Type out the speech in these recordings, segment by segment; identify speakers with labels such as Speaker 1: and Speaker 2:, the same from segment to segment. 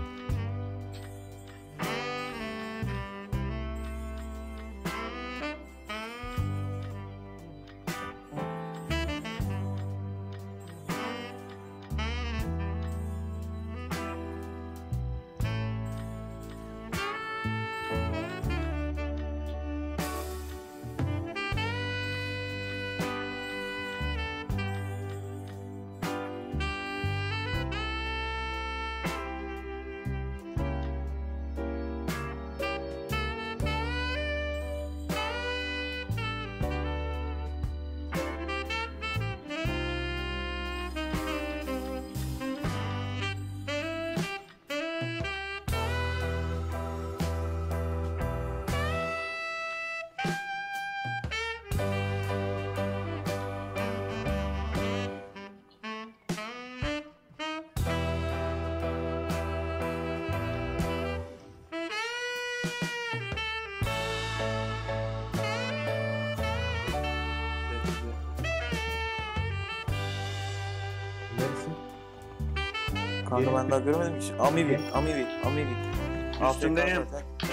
Speaker 1: Kanka ben daha görmedim ki. Amivi.
Speaker 2: Üstündeyim.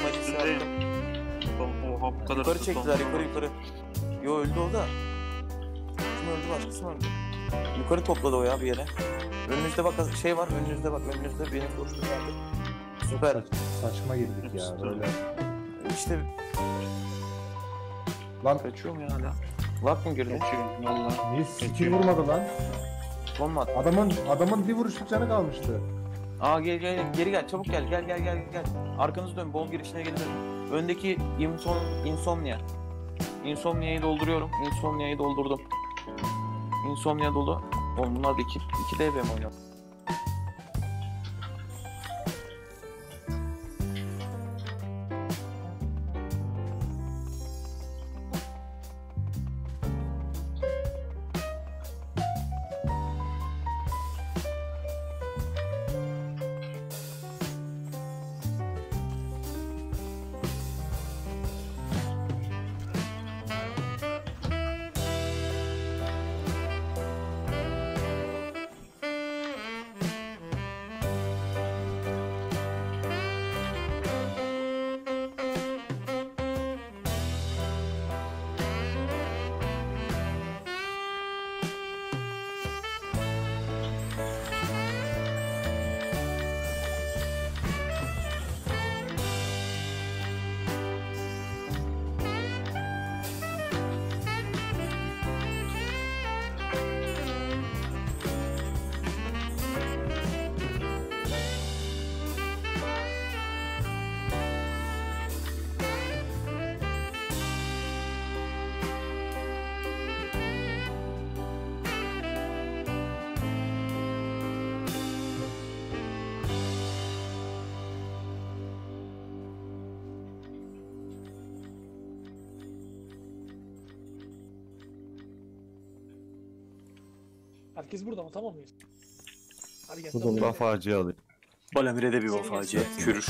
Speaker 2: Oha bu kadar.
Speaker 1: Yukarı çektiler yukarı. Yo öldü o da. Kim öldü başkası mı öldü? Yukarı topladı o ya bir yere. Önünüzde bak şey var önünüzde benim koştum vardı. Süper.
Speaker 3: Saçma girdik ya böyle.
Speaker 1: İşte.
Speaker 3: Lan
Speaker 1: Kaçıyor mu ya hala? Lak mı girdi?
Speaker 2: Valla.
Speaker 3: niye skill vurmadı lan?
Speaker 1: Bomba attı.
Speaker 3: Adamın bir vuruşluk canı kalmıştı.
Speaker 1: Aa geri gel çabuk gel. Arkanızı dön bomb girişine gelin. Öndeki insomnia. Insomnia'yı dolduruyorum. Insomnia'yı doldurdum. Insomnia dolu. Oğlum bunlar da 2 DB mi oynuyor?
Speaker 4: Herkes burada mı? Tamam mıyız? Hadi gel.
Speaker 5: Bu da facia alayım.
Speaker 1: Balamir'e de bir facia. Kürür.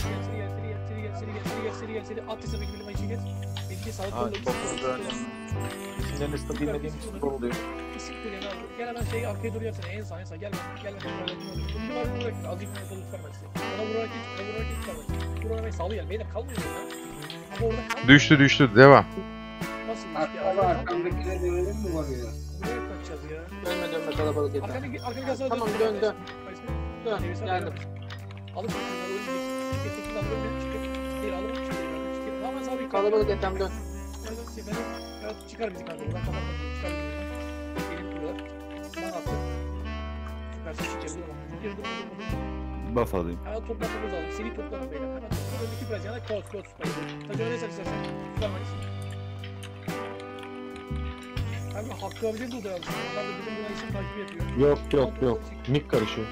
Speaker 4: Seri. At hesabı gibi bir geç. Bilgi sağlık
Speaker 1: Aa çok güzel. İsimlerini ıslak bilmediğim için zor oluyor.
Speaker 4: Gel hemen arkaya doğru yapsana. En sağ. Gel. Bunu var vurarak azıcık bir yolu tutarmak istedim. Ona vurarak hiç tutarmak. Vurarak sağlı gel. Beyler kalmıyor ya. Ama orada
Speaker 6: Düştü. Devam.
Speaker 4: nasıl düştü ya?
Speaker 7: Arkamdakine dönelim mi var ya?
Speaker 4: Buraya kaçacağız ya.
Speaker 7: Dönme kalabalık yeter.
Speaker 4: Arkadaki gazına
Speaker 7: Tamam dön. Dön geldim.
Speaker 4: Alıp teknik alıp çıkıp geri alıp çıkıp hemen sağ bir
Speaker 7: Kalabalık yeter dön.
Speaker 4: Çıkar bizi kanka buradan kapat çıkar bizi. Benim kurular. Bana attı. Süpersin çıkıyor dur.
Speaker 5: Buff alayım.
Speaker 4: Hemen toplamamız lazım. Seni toplamam beyler. Hemen toplam öndeki biraz yana kos. Tabii öyle istersen süpermayız. Kanka Hakkı abileri de odaya alışın. Onlar da bizim buna isim takibi yapıyor.
Speaker 5: Yok. Mik karışıyor.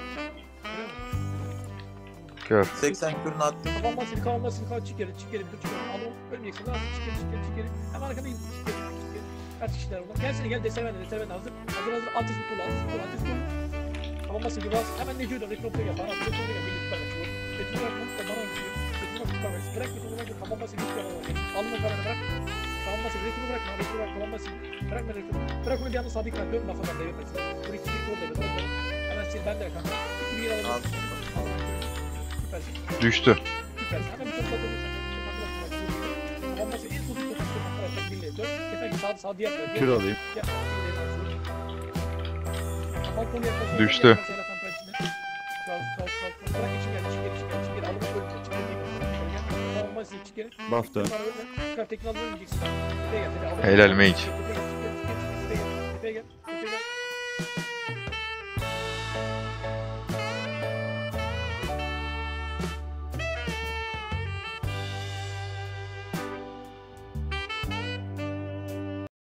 Speaker 6: Gör.
Speaker 1: 80 kürünü attım.
Speaker 4: Kapanmasın. Çık geri. Bir çık. Adam ölmeyeceksin. Lan çık geri. Hemen arkada çık geri. Kaç kişiler onlar? Gelsene desemen hazır. Atış tur. Kapanmasın gibi az. Hemen Neci'ye dön. Retrop'ta gel. Bana Retrop'ta gel. Birlikte bak. Retrop'ta bak. Bana atıyor. Retrop'ta bak. Bırak Retrop'ta bak. Kapanmasın hiç yaramaz. Alma kalanı bırak. Kapanmasın. Retrop'ta bırakma. Kapanmasın. Bırakma Retrop'ta. Bırak onu bir anda sabit kal. Dön bafadan devretmesin. Buraya 2 tur da. Hemen ben de kanka. 2 bir yer alalım. Süpersin.
Speaker 2: Düştü.
Speaker 4: Süpersin. Hemen bir topla dönüyorsun. Tamam nasıl? En son bir topla birliğe dön. Kefen ki sağ diğer tarafa.
Speaker 5: Kür alayım.
Speaker 4: Gel. Tamam konu yaklaşıyor.
Speaker 2: Düştü.
Speaker 4: Bırak içim gel. İçim gel. Alın bak ölmüyor. Tamam nasıl? İçim gel.
Speaker 5: Buff dön.
Speaker 4: Tekrar tekrar ölmeyeceksin. Tepeye gel.
Speaker 2: Helal mage.
Speaker 4: Tepeye gel. Tepeye gel. Tepeye gel.